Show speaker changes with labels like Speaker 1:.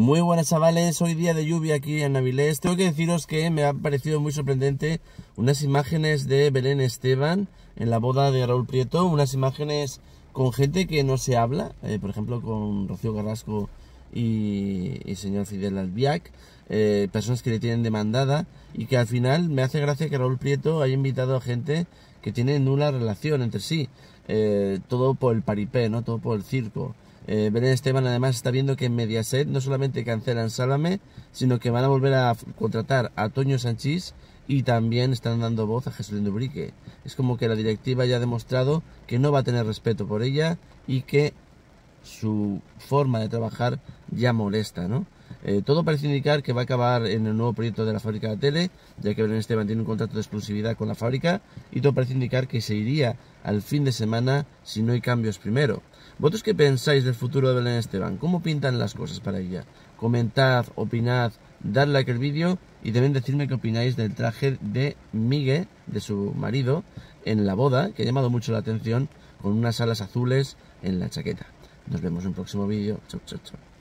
Speaker 1: Muy buenas chavales, hoy día de lluvia aquí en Avilés. Tengo que deciros que me ha parecido muy sorprendente unas imágenes de Belén Esteban en la boda de Raúl Prieto, unas imágenes con gente que no se habla, por ejemplo con Rocío Carrasco y señor Fidel Albiac, personas que le tienen demandada, y que al final me hace gracia que Raúl Prieto haya invitado a gente que tiene nula relación entre sí, todo por el paripé, ¿no? Todo por el circo. Belén Esteban además está viendo que en Mediaset no solamente cancelan Sálvame, sino que van a volver a contratar a Toño Sanchís y también están dando voz a Jesulín Dubrique. Es como que la directiva ya ha demostrado que no va a tener respeto por ella y que su forma de trabajar ya molesta, ¿no? Todo parece indicar que va a acabar en el nuevo proyecto de la fábrica de tele, ya que Belén Esteban tiene un contrato de exclusividad con la fábrica, y todo parece indicar que se iría al fin de semana si no hay cambios primero. ¿Vosotros qué pensáis del futuro de Belén Esteban? ¿Cómo pintan las cosas para ella? Comentad, opinad, dad like al vídeo y también decidme qué opináis del traje de Miguel, de su marido, en la boda, que ha llamado mucho la atención, con unas alas azules en la chaqueta. Nos vemos en un próximo vídeo. Chau, chau, chau.